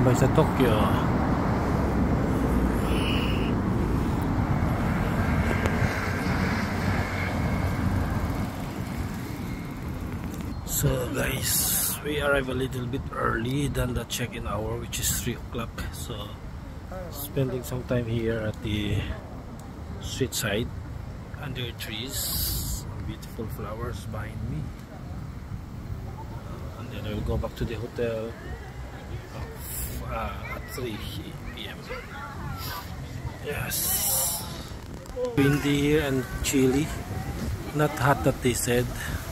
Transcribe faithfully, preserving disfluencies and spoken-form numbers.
tambay sa Tokyo. So guys, we arrive a little bit early than the check-in hour, which is three o'clock. So spending some time here at the street side under trees, beautiful flowers behind me, and then I will go back to the hotel uh, at three p m Yes, windy and chilly, not hot that they said.